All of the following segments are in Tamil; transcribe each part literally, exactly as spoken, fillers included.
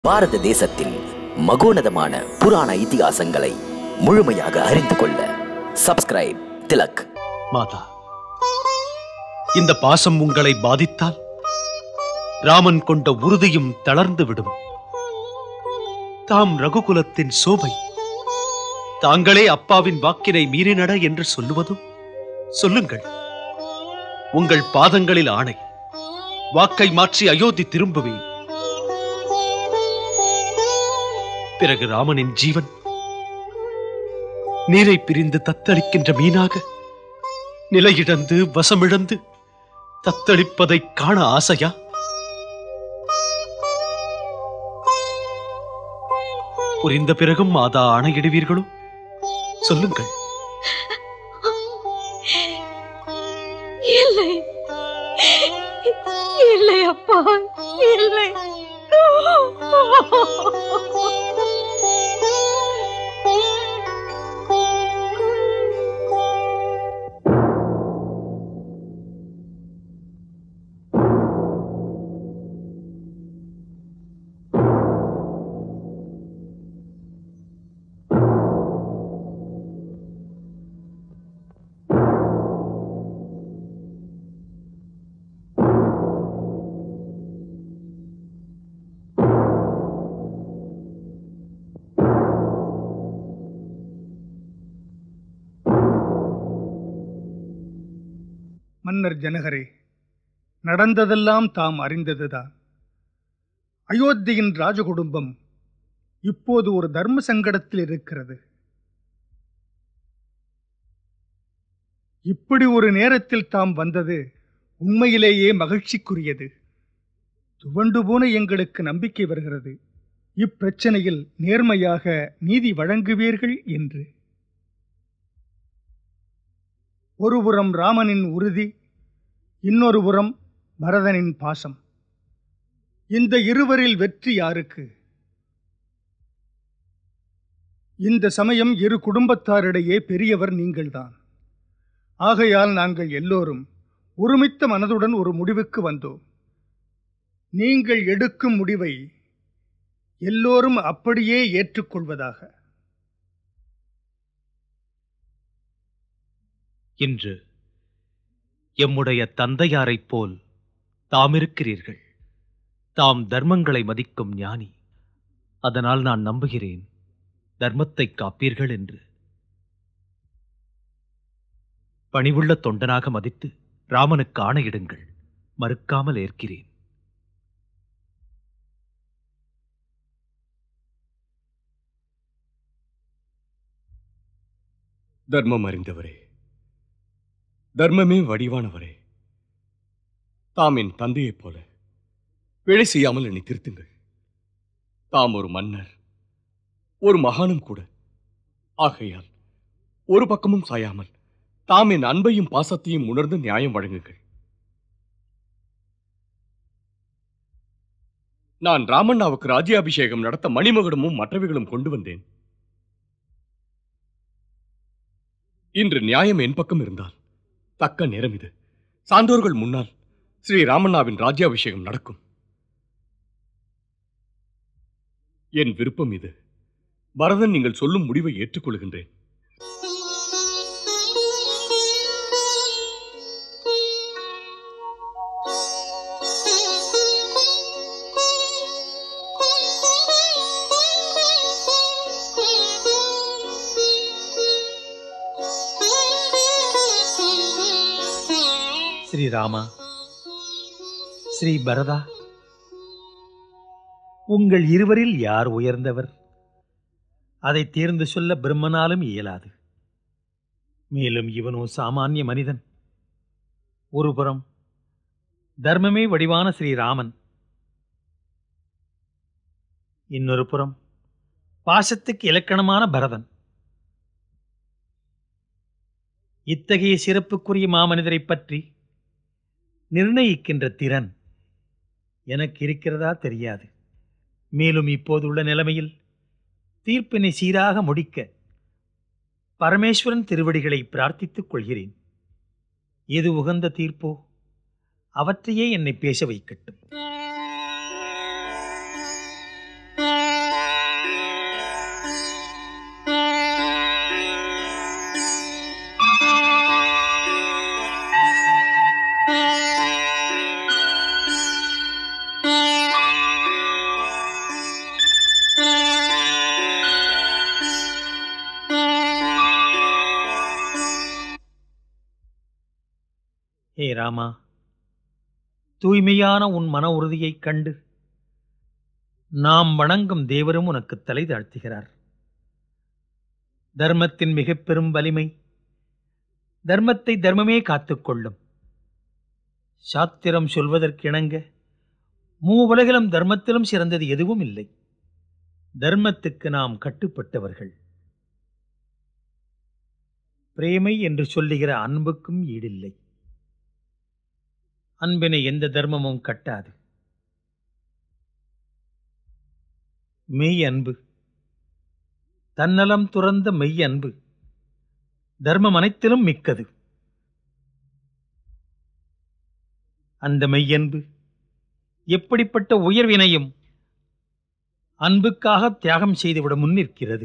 பாரத தேசத்தில் மகோனதமான புராண இதிகாசங்களை முழுமையாக அறிந்து கொள்ள சப்ஸ்கிரைப் திலக். மாதா, இந்த பாசம் உங்களை பாதித்தால் ராமன் கொண்ட உறுதியும் தளர்ந்து விடும். தாம் ரகுகுலத்தின் சோபை, தாங்களே அப்பாவின் வாக்கினை மீறினட என்று சொல்லுவதும் சொல்லுங்கள். உங்கள் பாதங்களில் ஆணை, வாக்கை மாற்றி அயோத்தி திரும்புவேன். பிறகு ராமனின் ஜீவன் நீரை பிரிந்து தத்தளிக்கின்ற மீனாக நிலையிழந்து வசமிழந்து தத்தளிப்பதை காண ஆசையா? புரிந்த பிறகும் மாதா ஆணையிடுவீர்களோ? சொல்லுங்கள். இல்லை இல்லை அப்பா, இல்லை. மன்னர் ஜனகரே, நடந்ததெல்லாம் தாம் அறிந்ததுதான். அயோத்தியின் ராஜகுடும்பம் இப்போது ஒரு தர்ம சங்கடத்தில் இருக்கிறது. இப்படி ஒரு நேரத்தில் தாம் வந்தது உண்மையிலேயே மகிழ்ச்சிக்குரியது. துவண்டு போன எங்களுக்கு நம்பிக்கை வருகிறது, இப்பிரச்சனையில் நேர்மையாக நீதி வழங்குவீர்கள் என்று. ஒருபுறம் ராமனின் உறுதி, இன்னொரு புறம் பரதனின் பாசம். இந்த இருவரில் வெற்றி யாருக்கு? இந்த சமயம் இரு குடும்பத்தாரிடையே பெரியவர் நீங்கள்தான். ஆகையால் நாங்கள் எல்லோரும் ஒருமித்த மனதுடன் ஒரு முடிவுக்கு வந்தோம். நீங்கள் எடுக்கும் முடிவை எல்லோரும் அப்படியே ஏற்றுக்கொள்வதாக. இன்று எம்முடைய தந்தையாரைப் போல் தாம் இருக்கிறீர்கள். தாம் தர்மங்களை மதிக்கும் ஞானி. அதனால் நான் நம்புகிறேன் தர்மத்தை காப்பீர்கள் என்று. பணிவுள்ள தொண்டனாக மதித்து ராமனுக்கு ஆணையிடுங்கள். மறுக்காமல் ஏற்கிறேன். தர்மம் அறிந்தவரே, தர்மமே வடிவானவரே, தாம் என் தந்தையைப் போல பிழை செய்யாமல் என்னை திருத்துங்கள். தாம் ஒரு மன்னர், ஒரு மகானும் கூட. ஆகையால் ஒரு பக்கமும் சாயாமல் தாம் என் அன்பையும் பாசத்தையும் உணர்ந்து நியாயம் வழங்குங்கள். நான் ராமண்ணாவுக்கு ராஜ்யாபிஷேகம் நடத்த மணிமகுடமும் மற்றவைகளும் கொண்டு வந்தேன். இன்று நியாயம் என் பக்கம் இருந்தால் தக்க நேரம் இது. சான்றோர்கள் முன்னால் ஸ்ரீ ராமண்ணாவின் ராஜ்யாபிஷேகம் நடக்கும். என் விருப்பம் இது. பரதன், நீங்கள் சொல்லும் முடிவை ஏற்றுக்கொள்கின்றேன். ஸ்ரீராமா, ஸ்ரீ பரதா, உங்கள் இருவரில் யார் உயர்ந்தவர்? அதை தேர்ந்து சொல்ல பிரம்மனாலும் இயலாது. மேலும் இவனோ சாமானிய மனிதன். ஒருபுறம் தர்மமே வடிவான ஸ்ரீராமன், இன்னொரு புறம் பாசத்துக்கு இலக்கணமான பரதன். இத்தகைய சிறப்புக்குரிய மாமனிதரை பற்றி நிர்ணயிக்கின்ற திறன் எனக்கு இருக்கிறதா தெரியாது. மேலும் இப்போதுள்ள நிலைமையில் தீர்ப்பினை சீராக முடிக்க பரமேஸ்வரன் திருவடிகளை பிரார்த்தித்துக் கொள்கிறேன். எது உகந்த தீர்ப்போ அவற்றையே என்னை பேச வைக்கட்டும். ஹே ராமா, தூய்மையான உன் மன உறுதியைக் கண்டு நாம் வணங்கும் தேவரும் உனக்கு தலை தாழ்த்துகிறார். தர்மத்தின் மிகப் பெரும் வலிமை தர்மத்தை தர்மமே காத்துக்கொள்ளும். சாத்திரம் சொல்வதற்கிணங்க மூவுலகிலும் தர்மத்திலும் சிறந்தது எதுவும் இல்லை. தர்மத்துக்கு நாம் கட்டுப்பட்டவர்கள். பிரேமை என்று சொல்லுகிற அன்புக்கும் ஈடில்லை. அன்பினை எந்த தர்மமும் கட்டாது. மெய் அன்பு, தன்னலம் துறந்த மெய் அன்பு தர்மம் அனைத்திலும் மிக்கது. அந்த மெய்யன்பு எப்படிப்பட்ட உயர்வினையும் அன்புக்காக தியாகம் செய்துவிட முன்னிற்கிறது.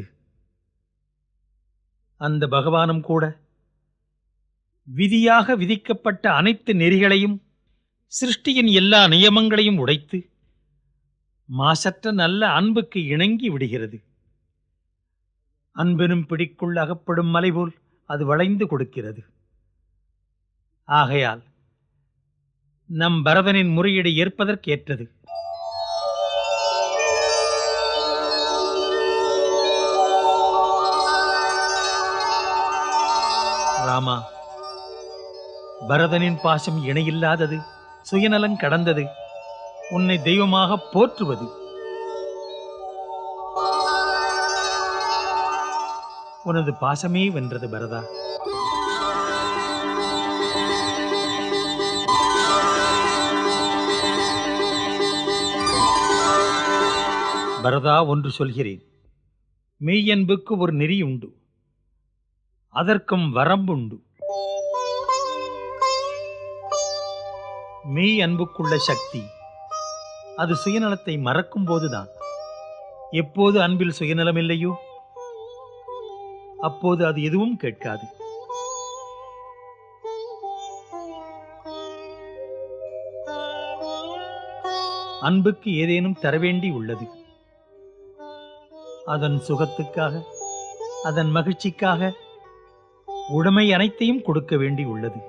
அந்த பகவானும் கூட விதியாக விதிக்கப்பட்ட அனைத்து நெறிகளையும் சிருஷ்டியின் எல்லா நியமங்களையும் உடைத்து மாசற்ற நல்ல அன்புக்கு இணங்கி விடுகிறது. அன்பெனும் பிடிக்குள் அகப்படும் மலை போல் அது வளைந்து கொடுக்கிறது. ஆகையால் நம் பரதனின் முறையீடு ஏற்பதற்கேற்றது. ராமா, பரதனின் பாசம் இணையில்லாதது, சுயநலம் கடந்தது, உன்னை தெய்வமாக போற்றுவது. உனது பாசமே வென்றது பரதா. பரதா, ஒன்று சொல்கிறேன். மெய்யன்புக்கு ஒரு நெறி உண்டு, அதற்கும் வரம்புண்டு. மெய் அன்புக்குள்ள சக்தி அது சுயநலத்தை மறக்கும் போதுதான். எப்போது அன்பில் சுயநலம் இல்லையோ அப்போது அது எதுவும் கேட்காது. அன்புக்கு ஏதேனும் தரவேண்டி உள்ளது. அதன் சுகத்துக்காக, அதன் மகிழ்ச்சிக்காக உடைமை அனைத்தையும் கொடுக்க வேண்டி உள்ளது.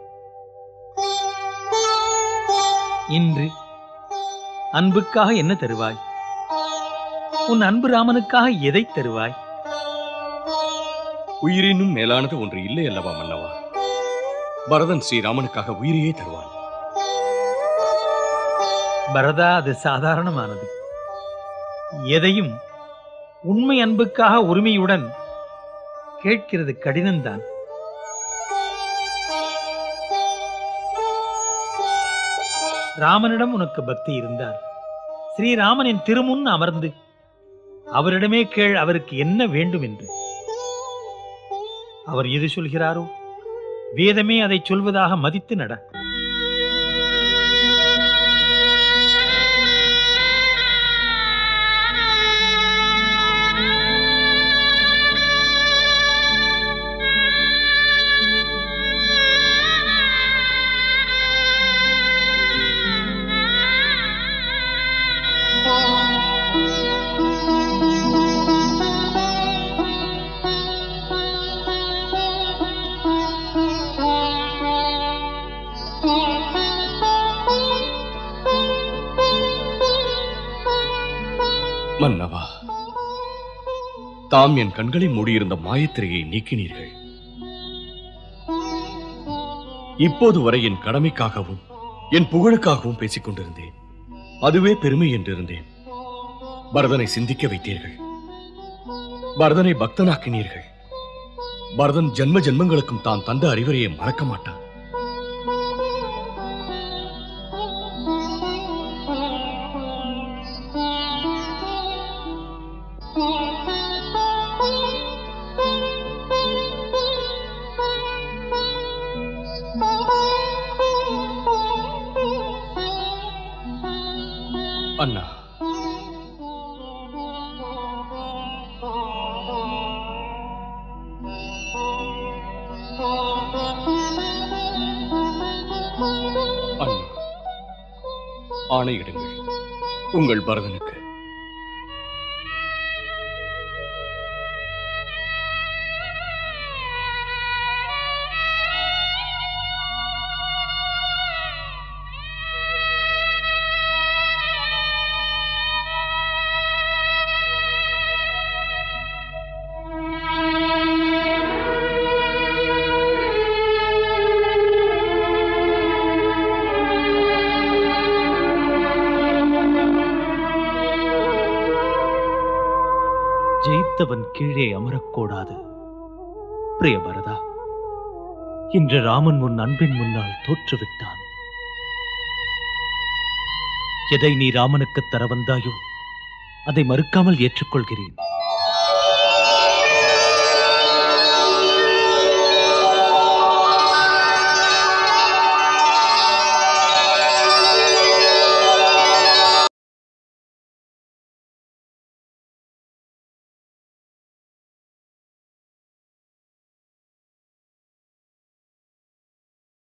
இன்று அன்புக்காக என்ன தருவாய்? உன் அன்பு ராமனுக்காக எதை தருவாய்? உயிரினும் மேலானது ஒன்று இல்லை அல்லவா மன்னவா? பரதன் ஸ்ரீராமனுக்காக உயிரையே தருவான். பரதா, அது சாதாரணமானது. எதையும் உண்மை அன்புக்காக உரிமையுடன் கேட்கிறது கடினம்தான். ராமனிடம் உனக்கு பக்தி இருந்தால் ஸ்ரீராமனின் திருமுன் அமர்ந்து அவரிடமே கேள் அவருக்கு என்ன வேண்டும் என்று. அவர் எது சொல்கிறாரோ வேதமே அதை சொல்வதாக மதித்து நட. மன்னவா, தாம் என் கண்களை மூடியிருந்த மாயத்திரையை நீக்கினீர்கள். இப்போது வரை என் கடமைக்காகவும் என் புகழுக்காகவும் பேசிக் கொண்டிருந்தேன். அதுவே பெருமை என்றிருந்தேன். பரதனை சிந்திக்க வைத்தீர்கள். பரதனை பக்தனாக்கினீர்கள். பரதன் ஜென்ம ஜென்மங்களுக்கும் தான் தந்த அறிவுரையை மறக்க மாட்டான். அண்ணா, அண்ணா, ஆணையிடுங்கள் உங்கள் பரதனுக்கு. ஜெயித்தவன் கீழே அமரக்கூடாது. பிரிய பரதா, இன்று ராமன் உன் அன்பின் முன்னால் தோற்றுவிட்டான். எதை நீ ராமனுக்கு தர வந்தாயோ அதை மறுக்காமல் ஏற்றுக்கொள்கிறேன்.